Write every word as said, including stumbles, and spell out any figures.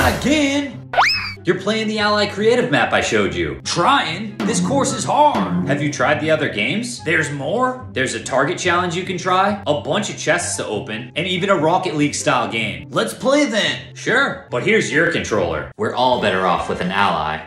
Not again! You're playing the Ally Creative map I showed you. Trying? This course is hard. Have you tried the other games? There's more. There's a target challenge you can try, a bunch of chests to open, and even a Rocket League style game. Let's play then. Sure, but here's your controller. We're all better off with an Ally.